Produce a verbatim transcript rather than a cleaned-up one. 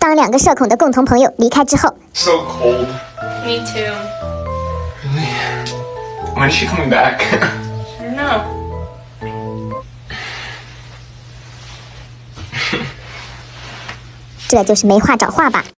当两个社恐的共同朋友离开之后 So cold. Me too. Really? When is she coming back? I don't know. 这就是没话找话吧。